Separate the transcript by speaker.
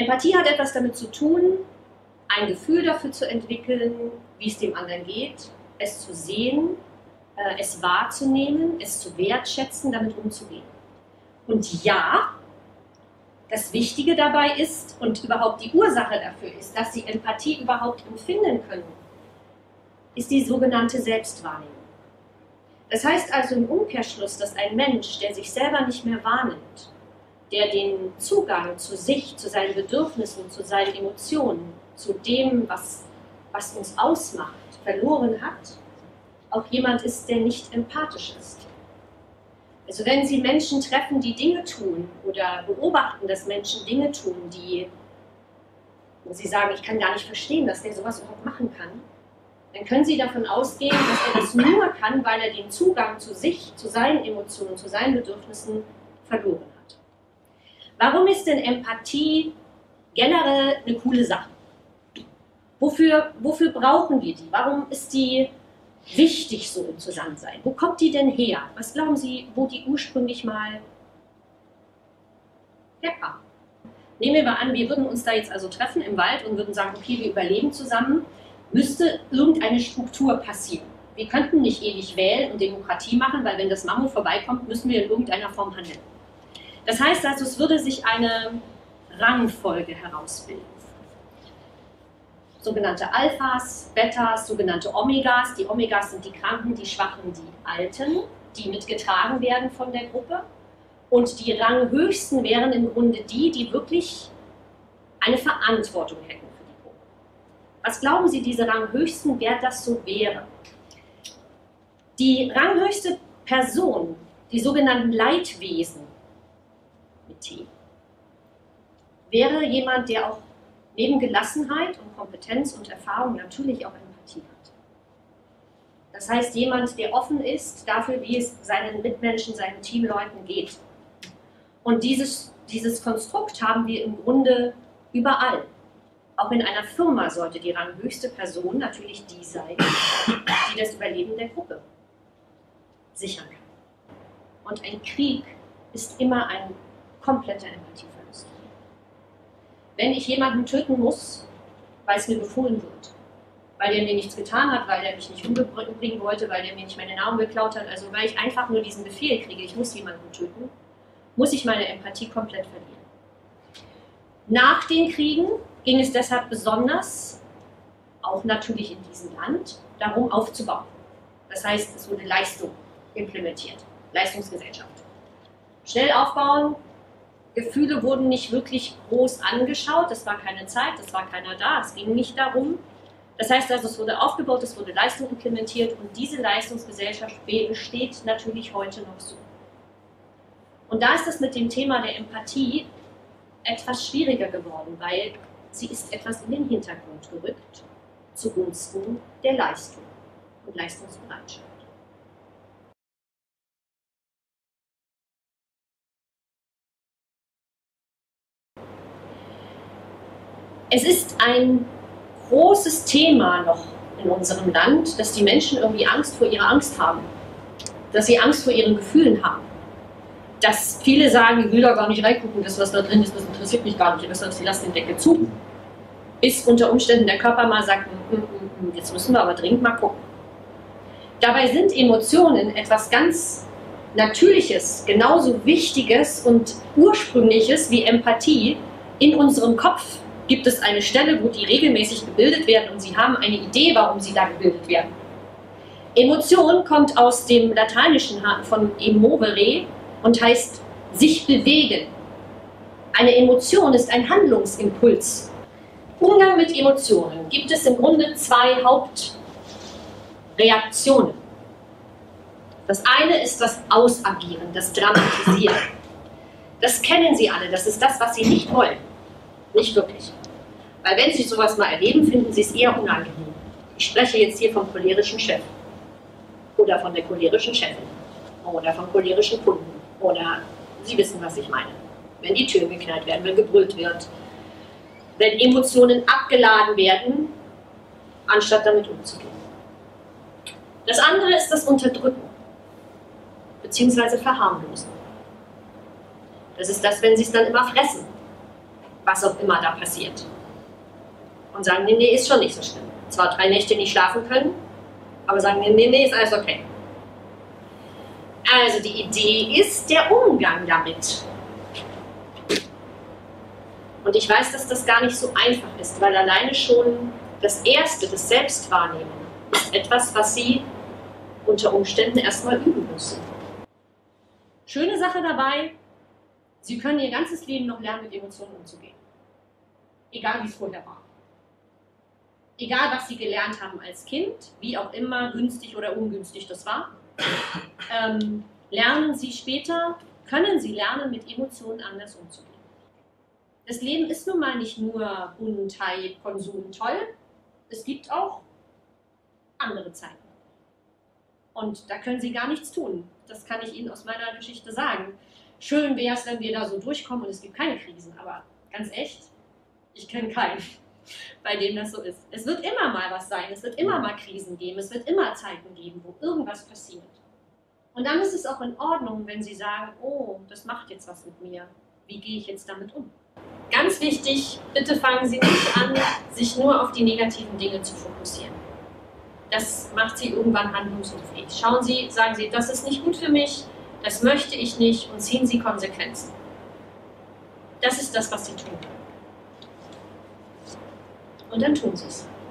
Speaker 1: Empathie hat etwas damit zu tun, ein Gefühl dafür zu entwickeln, wie es dem anderen geht, es zu sehen, es wahrzunehmen, es zu wertschätzen, damit umzugehen. Und ja, das Wichtige dabei ist und überhaupt die Ursache dafür ist, dass Sie Empathie überhaupt empfinden können, ist die sogenannte Selbstwahrnehmung. Das heißt also im Umkehrschluss, dass ein Mensch, der sich selber nicht mehr wahrnimmt, der den Zugang zu sich, zu seinen Bedürfnissen, zu seinen Emotionen, zu dem, was uns ausmacht, verloren hat, auch jemand ist, der nicht empathisch ist. Also wenn Sie Menschen treffen, die Dinge tun oder beobachten, dass Menschen Dinge tun, wo Sie sagen, ich kann gar nicht verstehen, dass der sowas überhaupt machen kann, dann können Sie davon ausgehen, dass er das nur kann, weil er den Zugang zu sich, zu seinen Emotionen, zu seinen Bedürfnissen verloren hat. Warum ist denn Empathie generell eine coole Sache? Wofür brauchen wir die? Warum ist die wichtig so im Zusammensein? Wo kommt die denn her? Was glauben Sie, wo die ursprünglich mal herkam? Nehmen wir mal an, wir würden uns da jetzt also treffen im Wald und würden sagen, okay, wir überleben zusammen, müsste irgendeine Struktur passieren. Wir könnten nicht ewig wählen und Demokratie machen, weil wenn das Mammut vorbeikommt, müssen wir in irgendeiner Form handeln. Das heißt also, es würde sich eine Rangfolge herausbilden. Sogenannte Alphas, Betas, sogenannte Omegas. Die Omegas sind die Kranken, die Schwachen, die Alten, die mitgetragen werden von der Gruppe. Und die Ranghöchsten wären im Grunde die wirklich eine Verantwortung hätten für die Gruppe. Was glauben Sie, diese Ranghöchsten, wer das so wäre? Die ranghöchste Person, die sogenannten Leitwesen mit T, wäre jemand, der auch neben Gelassenheit und Kompetenz und Erfahrung natürlich auch Empathie hat. Das heißt, jemand, der offen ist dafür, wie es seinen Mitmenschen, seinen Teamleuten geht. Und dieses Konstrukt haben wir im Grunde überall. Auch in einer Firma sollte die ranghöchste Person natürlich die sein, die das Überleben der Gruppe sichern kann. Und ein Krieg ist immer ein kompletter Empathieverlust. Wenn ich jemanden töten muss, weil es mir befohlen wird, weil der mir nichts getan hat, weil der mich nicht umbringen wollte, weil der mir nicht meine Nahrung geklaut hat, also weil ich einfach nur diesen Befehl kriege, ich muss jemanden töten, muss ich meine Empathie komplett verlieren. Nach den Kriegen ging es deshalb besonders, auch natürlich in diesem Land, darum aufzubauen. Das heißt, es wurde Leistung implementiert, Leistungsgesellschaft. Schnell aufbauen, Gefühle wurden nicht wirklich groß angeschaut, es war keine Zeit, es war keiner da, es ging nicht darum. Das heißt also, es wurde aufgebaut, es wurde Leistung implementiert und diese Leistungsgesellschaft besteht natürlich heute noch so. Und da ist es mit dem Thema der Empathie etwas schwieriger geworden, weil sie ist etwas in den Hintergrund gerückt zugunsten der Leistung und Leistungsbereitschaft. Es ist ein großes Thema noch in unserem Land, dass die Menschen irgendwie Angst vor ihrer Angst haben, dass sie Angst vor ihren Gefühlen haben, dass viele sagen, ich will da gar nicht reingucken, das was da drin ist, das interessiert mich gar nicht, sie lassen den Deckel zu, bis unter Umständen der Körper mal sagt, jetzt müssen wir aber dringend mal gucken. Dabei sind Emotionen etwas ganz Natürliches, genauso Wichtiges und Ursprüngliches wie Empathie. In unserem Kopf gibt es eine Stelle, wo die regelmäßig gebildet werden und Sie haben eine Idee, warum sie da gebildet werden. Emotion kommt aus dem Lateinischen von emovere und heißt sich bewegen. Eine Emotion ist ein Handlungsimpuls. Umgang mit Emotionen gibt es im Grunde zwei Hauptreaktionen. Das eine ist das Ausagieren, das Dramatisieren. Das kennen Sie alle, das ist das, was Sie nicht wollen. Nicht wirklich. Weil wenn Sie sowas mal erleben, finden Sie es eher unangenehm. Ich spreche jetzt hier vom cholerischen Chef oder von der cholerischen Chefin oder vom cholerischen Kunden oder Sie wissen, was ich meine. Wenn die Türen geknallt werden, wenn gebrüllt wird, wenn Emotionen abgeladen werden, anstatt damit umzugehen. Das andere ist das Unterdrücken bzw. Verharmlosen. Das ist das, wenn Sie es dann immer fressen. was auch immer da passiert. Und sagen, nee, nee, ist schon nicht so schlimm. Zwar 3 Nächte nicht schlafen können, aber sagen, nee, nee, nee, ist alles okay. Also die Idee ist der Umgang damit. Und ich weiß, dass das gar nicht so einfach ist, weil alleine schon das Erste, das Selbstwahrnehmen, ist etwas, was Sie unter Umständen erstmal üben müssen. Schöne Sache dabei, Sie können Ihr ganzes Leben noch lernen, mit Emotionen umzugehen. Egal wie es vorher war. Egal was Sie gelernt haben als Kind, wie auch immer günstig oder ungünstig das war, lernen Sie später, können Sie lernen, mit Emotionen anders umzugehen. Das Leben ist nun mal nicht nur Buntheit, Konsum, toll. Es gibt auch andere Zeiten. Und da können Sie gar nichts tun. Das kann ich Ihnen aus meiner Geschichte sagen. Schön wäre es, wenn wir da so durchkommen und es gibt keine Krisen. Aber ganz echt, ich kenne keinen, bei dem das so ist. Es wird immer mal was sein. Es wird immer mal Krisen geben. Es wird immer Zeiten geben, wo irgendwas passiert. Und dann ist es auch in Ordnung, wenn Sie sagen, oh, das macht jetzt was mit mir. Wie gehe ich jetzt damit um? Ganz wichtig, bitte fangen Sie nicht an, sich nur auf die negativen Dinge zu fokussieren. Das macht Sie irgendwann handlungsunfähig. Schauen Sie, sagen Sie, das ist nicht gut für mich, das möchte ich nicht und ziehen Sie Konsequenzen. Das ist das, was Sie tun können. Und dann tun Sie es.